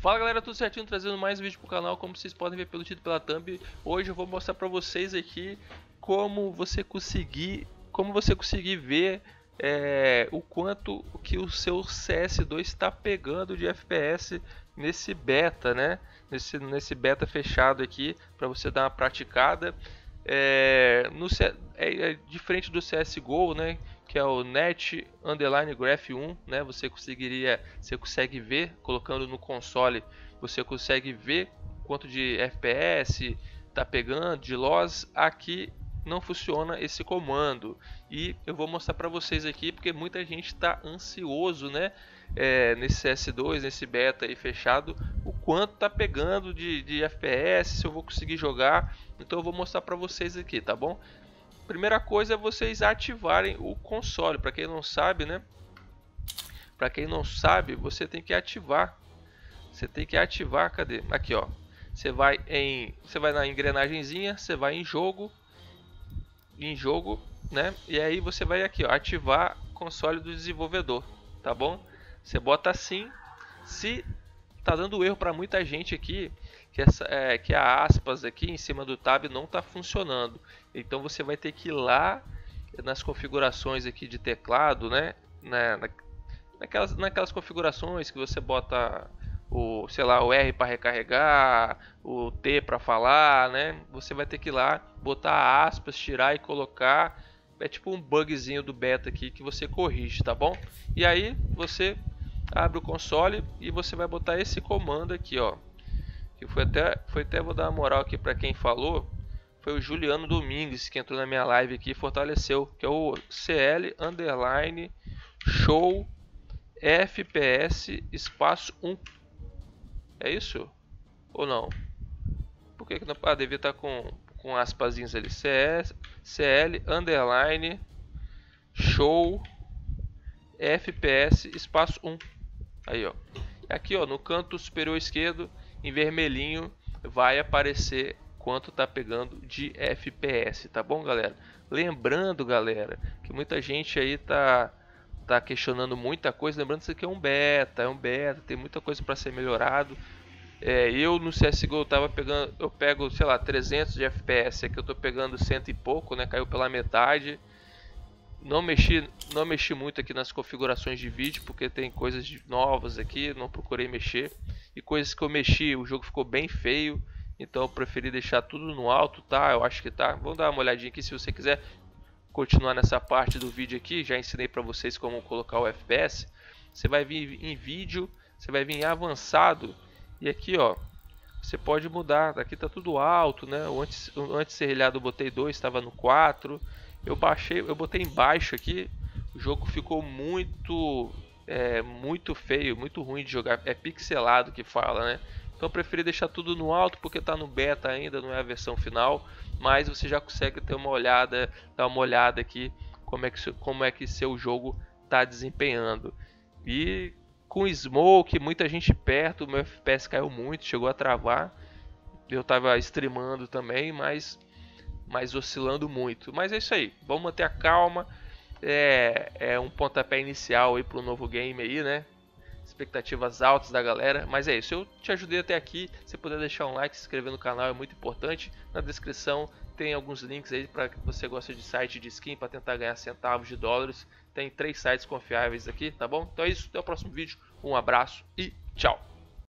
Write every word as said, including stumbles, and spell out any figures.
Fala galera, tudo certinho, trazendo mais vídeo pro canal. Como vocês podem ver pelo título e pela thumb, hoje eu vou mostrar pra vocês aqui como você conseguir, como você conseguir ver é, o quanto que o seu C S dois está pegando de F P S nesse beta, né? Nesse, nesse beta fechado aqui, para você dar uma praticada. É, no, é, é diferente do C S G O, né? Que é o Net Underline Graph um, né? Você conseguiria, você consegue ver colocando no console, você consegue ver quanto de F P S tá pegando, de loss. Aqui não funciona esse comando e eu vou mostrar para vocês aqui porque muita gente está ansioso, né? É, nesse C S dois, nesse beta aí fechado, o quanto tá pegando de, de F P S, se eu vou conseguir jogar. Então eu vou mostrar para vocês aqui, tá bom? Primeira coisa é vocês ativarem o console. Para quem não sabe, né? Para quem não sabe, você tem que ativar. Você tem que ativar, cadê? Aqui, ó. Você vai em, você vai na engrenagemzinha, você vai em jogo, em jogo, né? E aí você vai aqui, ó, ativar console do desenvolvedor, tá bom? Você bota assim. Se tá dando erro para muita gente aqui, que essa é, que a aspas aqui em cima do tab não está funcionando. Então você vai ter que ir lá nas configurações aqui de teclado, né? Na, na, naquelas, naquelas configurações que você bota o, sei lá, o R para recarregar, o T para falar, né? Você vai ter que ir lá botar aspas, tirar e colocar. É tipo um bugzinho do beta aqui que você corrige, tá bom? E aí você abre o console e você vai botar esse comando aqui, ó. Que foi até, foi até vou dar uma moral aqui para quem falou. Foi o Juliano Domingues que entrou na minha live aqui e fortaleceu, que é o C L underline show F P S espaço um. É isso? Ou não? Por que que não? Ah, devia estar com com aspasinhas ali. C S, C L underline show F P S espaço um. Aí, ó. Aqui, ó, no canto superior esquerdo, em vermelhinho, vai aparecer quanto tá pegando de F P S, tá bom, galera? Lembrando, galera, que muita gente aí tá tá questionando muita coisa. Lembrando que isso aqui é um beta, é um beta, tem muita coisa para ser melhorado. É, eu no C S G O eu tava pegando, eu pego, sei lá, trezentos de F P S, aqui eu tô pegando cento e pouco, né? Caiu pela metade. Não mexi, não mexi muito aqui nas configurações de vídeo, porque tem coisas novas aqui, não procurei mexer. E coisas que eu mexi, o jogo ficou bem feio, então eu preferi deixar tudo no alto, tá? Eu acho que tá. Vamos dar uma olhadinha aqui se você quiser continuar nessa parte do vídeo aqui. Já ensinei para vocês como colocar o F P S. Você vai vir em vídeo, você vai vir em avançado, e aqui, ó, você pode mudar. Aqui tá tudo alto, né? O antes, o antes serrilhado eu botei dois, estava no quatro. Eu baixei, eu botei embaixo aqui. O jogo ficou muito, é, muito feio, muito ruim de jogar. É pixelado que fala, né? Então eu preferi deixar tudo no alto porque tá no beta ainda, não é a versão final. Mas você já consegue ter uma olhada, dar uma olhada aqui como é que como é que seu jogo tá desempenhando. E com smoke, muita gente perto, o meu F P S caiu muito, chegou a travar. Eu tava streamando também, mas mas oscilando muito. Mas é isso aí, vamos manter a calma. É, é um pontapé inicial aí para o novo game aí, né? Expectativas altas da galera. Mas é isso, eu te ajudei até aqui. Se puder deixar um like, se inscrever no canal é muito importante. Na descrição tem alguns links aí para que você gosta de site de skin para tentar ganhar centavos de dólares. Tem três sites confiáveis aqui, tá bom? Então é isso, até o próximo vídeo. Um abraço e tchau!